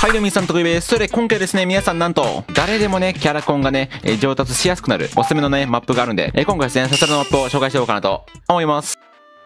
はい、どうも皆さん、とくいです。それで今回ですね、皆さんなんと、誰でもね、キャラコンがね、上達しやすくなる、おすすめのね、マップがあるんで、今回ですね、そちらのマップを紹介しようかなと思います。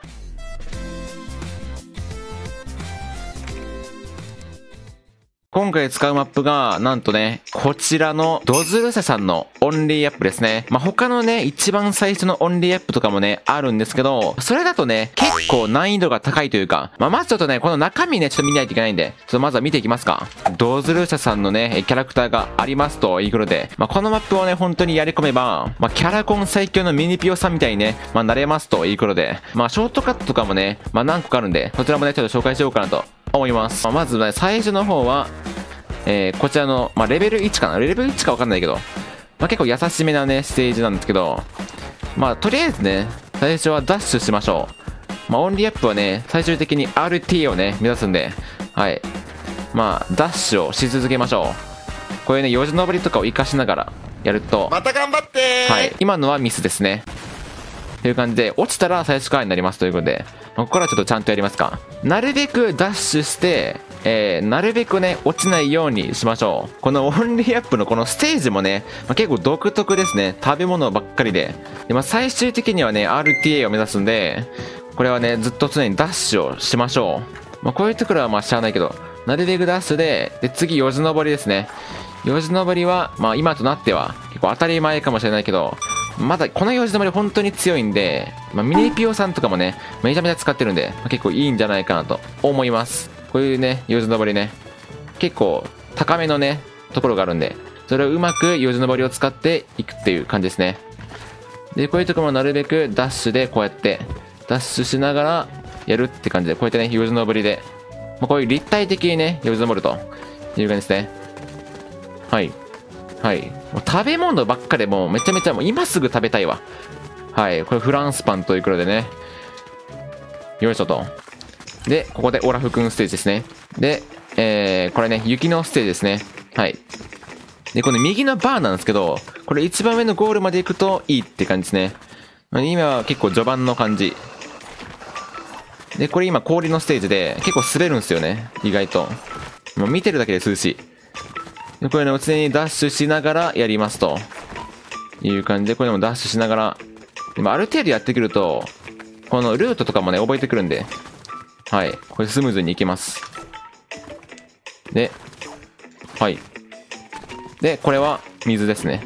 今回使うマップが、なんとね、こちらのドズルセさんのオンリーアップですね。他のね、一番最初のオンリーアップとかもね、あるんですけど、それだとね、結構難易度が高いというか、まずちょっとね、この中身ね、ちょっと見ないといけないんで、ちょっとまずは見ていきますか。ドズルセさんのね、キャラクターがありますということで、このマップをね、本当にやり込めば、キャラコン最強のミニピオさんみたいにね、なれますということで、ショートカットとかもね、何個かあるんで、そちらもね、ちょっと紹介しようかなと思います。まずね、最初の方は、こちらの、レベル1かな、レベル1かわかんないけど、結構優しめなね、ステージなんですけど、とりあえずね、最初はダッシュしましょう。オンリーアップはね、最終的に RT をね、目指すんで、はい。ダッシュをし続けましょう。こういうね、よじ登りとかを活かしながらやると、 また頑張ってー。 はい。今のはミスですね。という感じで、落ちたら最初からになりますということで、ここからちょっとちゃんとやりますか。なるべくダッシュして、なるべくね、落ちないようにしましょう。このオンリーアップのこのステージもね、結構独特ですね。食べ物ばっかりで。最終的にはね、RTA を目指すんで、これはね、ずっと常にダッシュをしましょう。こういうところはしゃあないけど、なるべくダッシュで、次、よじ登りですね。よじ登りは、今となっては、結構当たり前かもしれないけど、まだこのよじ登り本当に強いんで、ミニピオさんとかもね、めちゃめちゃ使ってるんで、結構いいんじゃないかなと思います。こういうね、よじ登りね、結構高めのね、ところがあるんで、それをうまくよじ登りを使っていくっていう感じですね。で、こういうところもなるべくダッシュでこうやって、ダッシュしながらやるって感じで、こうやってね、よじ登りで、こういう立体的にね、よじ登るという感じですね。はい。はい。もう食べ物ばっかでもうめちゃめちゃもう今すぐ食べたいわ。はい。これフランスパンということでね。よいしょと。で、ここでオラフくんステージですね。で、これね、雪のステージですね。はい。で、この右のバーなんですけど、これ一番上のゴールまで行くといいって感じですね。今は結構序盤の感じ。で、これ今氷のステージで結構滑るんですよね。意外と。もう見てるだけで涼しい。で、これね、常にダッシュしながらやりますという感じで、これもダッシュしながら、でもある程度やってくると、このルートとかもね、覚えてくるんで、はい、これスムーズにいけます。で、はい。で、これは水ですね。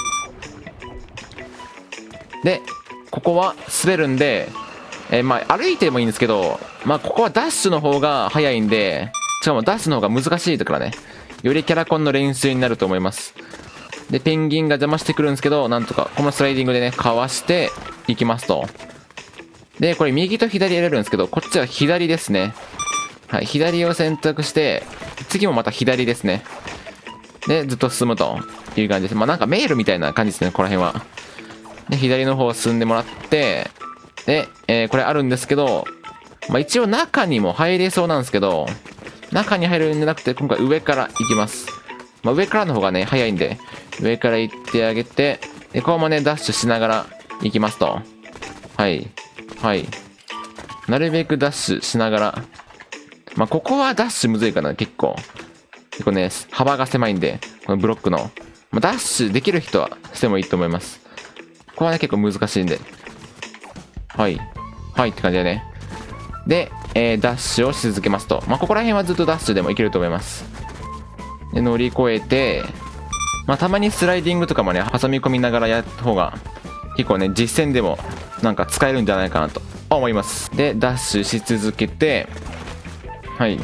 で、ここは滑るんで、歩いてもいいんですけど、ここはダッシュの方が早いんで、しかもダッシュの方が難しいからね。よりキャラコンの練習になると思います。で、ペンギンが邪魔してくるんですけど、なんとか、このスライディングでね、かわしていきますと。で、これ右と左やれるんですけど、こっちは左ですね。はい、左を選択して、次もまた左ですね。で、ずっと進むという感じです。なんか迷路みたいな感じですね、この辺は。で、左の方を進んでもらって、で、これあるんですけど、一応中にも入れそうなんですけど、中に入るんじゃなくて、今回上から行きます。上からの方がね、早いんで、上から行ってあげて、で、ここもね、ダッシュしながら行きますと。はい。はい。なるべくダッシュしながら。ここはダッシュむずいかな、結構。結構ね、幅が狭いんで、このブロックの。ダッシュできる人はしてもいいと思います。ここはね、結構難しいんで。はい。はいって感じでね。で、ダッシュをし続けますと。ここら辺はずっとダッシュでもいけると思います。で、乗り越えて、たまにスライディングとかもね、挟み込みながらやった方が、結構ね、実戦でもなんか使えるんじゃないかなと思います。で、ダッシュし続けて、はい。で、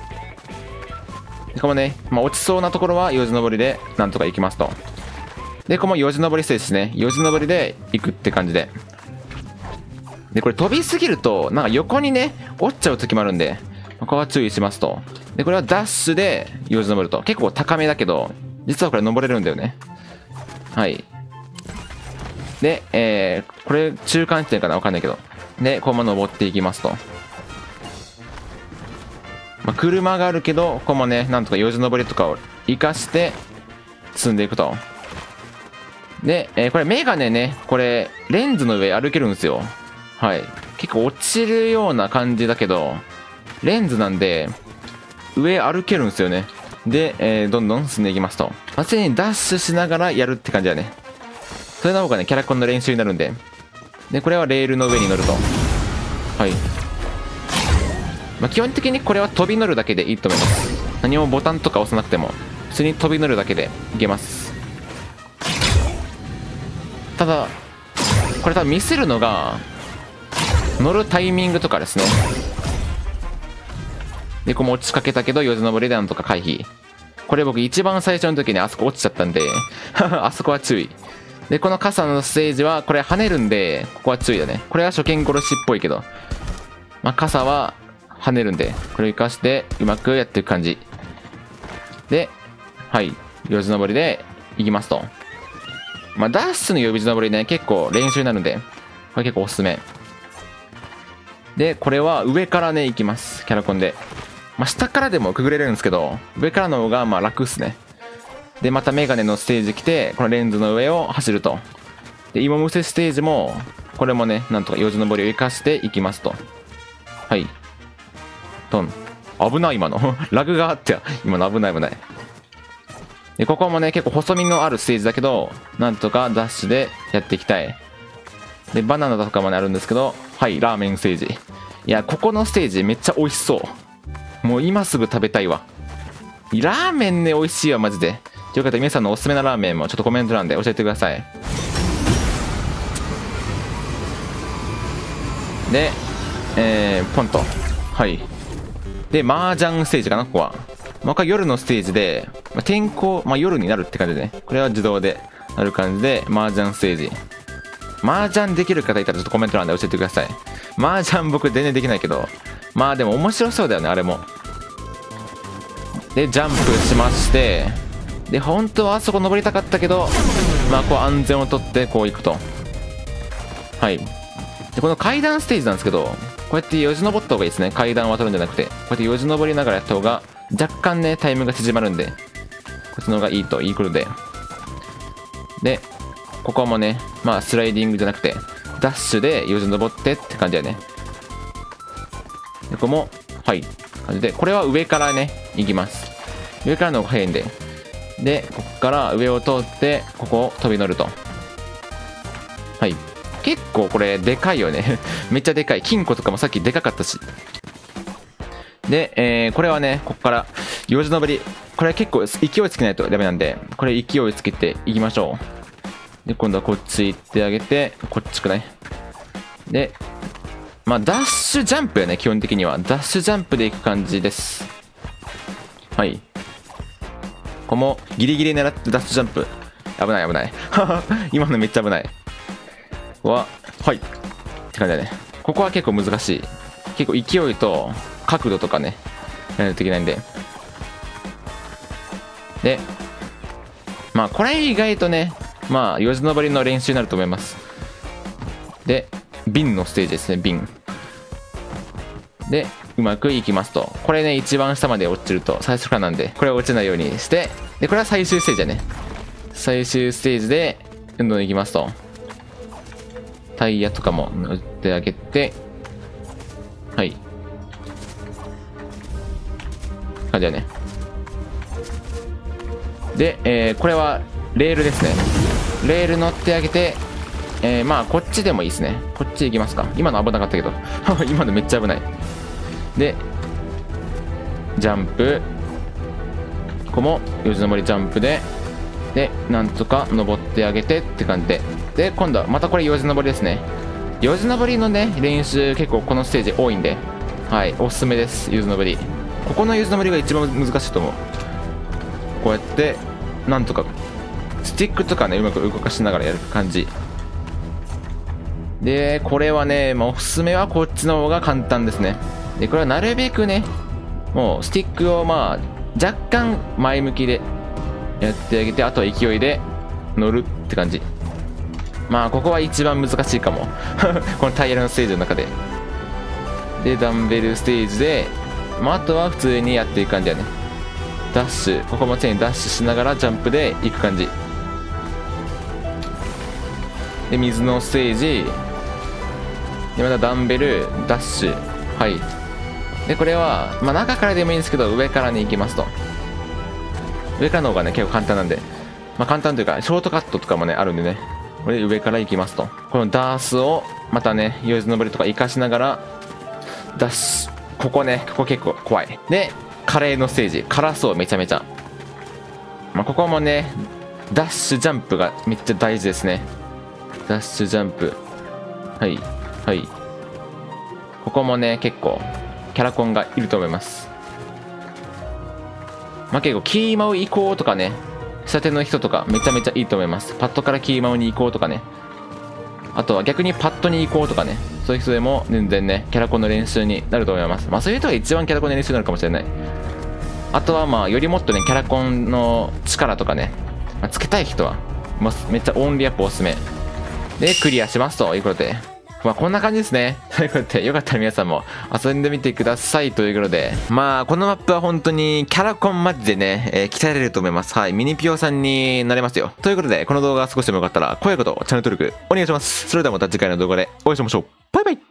ここもね、落ちそうなところはよじ登りでなんとか行きますと。で、ここもよじ登りステージですね。よじ登りで行くって感じで。で、これ飛びすぎると、なんか横にね、落ちちゃう時もあるんで、ここは注意しますと。で、これはダッシュでよじ登ると。結構高めだけど、実はこれ登れるんだよね。はい。で、これ中間地点かなわかんないけど。で、ここも登っていきますと。車があるけど、ここもね、なんとかよじ登りとかを活かして進んでいくと。で、これメガネね、これレンズの上歩けるんですよ。はい。結構落ちるような感じだけど、レンズなんで、上歩けるんですよね。 で、どんどん進んでいきますと。まあ、常にダッシュしながらやるって感じだね。それの方がね、キャラコンの練習になるんで。で、これはレールの上に乗ると。はい。まあ、基本的にこれは飛び乗るだけでいいと思います。何もボタンとか押さなくても、普通に飛び乗るだけでいけます。ただ、これ多分ミスるのが、乗るタイミングとかですね。で、こう落ちかけたけど、よじ登りでなんとか回避。これ僕一番最初の時にあそこ落ちちゃったんで、あそこは注意。で、この傘のステージは、これ跳ねるんで、ここは注意だね。これは初見殺しっぽいけど、まあ、傘は跳ねるんで、これを生かしてうまくやっていく感じ。で、はい、よじ登りで行きますと。まあ、ダッシュのよじ登りね、結構練習になるんで、これ結構おすすめ。で、これは上からね、行きます。キャラコンで。まあ、下からでもくぐれるんですけど、上からの方がまあ楽っすね。で、またメガネのステージ来て、このレンズの上を走ると。で、芋むせステージも、これもね、なんとかよじ登りを生かしていきますと。はい。トン。危ない、今の。ラグがあって、今の危ない危ない。で、ここもね、結構細身のあるステージだけど、なんとかダッシュでやっていきたい。で、バナナとかもね、あるんですけど、はい、ラーメンステージ。いや、ここのステージめっちゃ美味しそう。もう今すぐ食べたいわ。ラーメンね、美味しいわ、マジで。ということで、皆さんのおすすめなラーメンもちょっとコメント欄で教えてください。で、ポンと。はい。で、麻雀ステージかな、ここは。もう一回夜のステージで、天候、まあ、夜になるって感じでね。これは自動でなる感じで、麻雀ステージ。麻雀できる方いたらちょっとコメント欄で教えてください。麻雀僕全然できないけど、まあでも面白そうだよね、あれも。で、ジャンプしまして、で、本当はあそこ登りたかったけど、まあこう安全をとってこう行くと。はい。で、この階段ステージなんですけど、こうやってよじ登った方がいいですね。階段を渡るんじゃなくて、こうやってよじ登りながらやった方が、若干ね、タイムが縮まるんで、こっちの方がいいということで。で、ここもね、まあスライディングじゃなくて、ダッシュでよじ登ってって感じだよね。で、ここも、はい、感じで、これは上からね、行きます。上からの方が早いんで。で、ここから上を通って、ここを飛び乗ると。はい。結構これ、でかいよね。めっちゃでかい。金庫とかもさっきでかかったし。で、これはね、ここから、よじ登り。これ結構勢いつけないとダメなんで、これ勢いつけていきましょう。で、今度はこっち行ってあげて、こっちくらい。で、まあ、ダッシュジャンプやね、基本的には。ダッシュジャンプで行く感じです。はい。ここもギリギリ狙ってダッシュジャンプ。危ない危ない。今のめっちゃ危ない。ここは、はい。って感じだね。ここは結構難しい。結構勢いと角度とかね、やらないといけないんで。で、まあこれ意外とね、まあよじ登りの練習になると思います。で、瓶のステージですね、瓶。で、うまくいきますと。これね、一番下まで落ちると、最初からなんで、これは落ちないようにして、で、これは最終ステージだね。最終ステージで、どんどんいきますと。タイヤとかも塗ってあげて、はい。感じだね。で、これはレールですね。レール乗ってあげて、まあこっちでもいいですね。こっち行きますか。今の危なかったけど今のめっちゃ危ない。でジャンプ、ここもよじ登りジャンプでなんとか登ってあげてって感じで今度はまたこれよじ登りですね。よじ登りのね練習結構このステージ多いんで、はいおすすめです。よじ登り、ここのよじ登りが一番難しいと思う。こうやってなんとかスティックとかねうまく動かしながらやる感じで、これはね、まあ、おすすめはこっちの方が簡単ですね。でこれはなるべくねもうスティックをまあ若干前向きでやってあげて、あとは勢いで乗るって感じ。まあここは一番難しいかもこのタイヤのステージの中で。でダンベルステージで、まあ、あとは普通にやっていく感じだね。ダッシュ、ここも常にダッシュしながらジャンプでいく感じで、水のステージでまたダンベルダッシュ、はい。でこれはまあ中からでもいいんですけど上からに行きますと。 上からの方がね、結構簡単なんで。まあ簡単というか、ショートカットとかもね、あるんでね。これ上から行きますと。このダースを、またね、用事登りとか活かしながら、ダッシュ。ここね、ここ結構怖い。で、カレーのステージ。辛そう、めちゃめちゃ。まあここもね、ダッシュジャンプがめっちゃ大事ですね。ダッシュジャンプ。はい。はい。ここもね、結構、キャラコンがいると思います。まあ結構、キーマウ行こうとかね、下手の人とかめちゃめちゃいいと思います。パッドからキーマウに行こうとかね。あとは逆にパッドに行こうとかね。そういう人でも全然ね、キャラコンの練習になると思います。まあそういう人が一番キャラコンの練習になるかもしれない。あとはまあ、よりもっとね、キャラコンの力とかね、まあ、つけたい人は、もうめっちゃオンリーアップおすすめ。で、クリアしますということで。まあこんな感じですね。ということで、よかったら皆さんも遊んでみてくださいということで。まあこのマップは本当にキャラコンマジでね、鍛えられると思います。はい。ミニピオさんになれますよ。ということで、この動画が少しでもよかったら、高評価とチャンネル登録お願いします。それではまた次回の動画でお会いしましょう。バイバイ。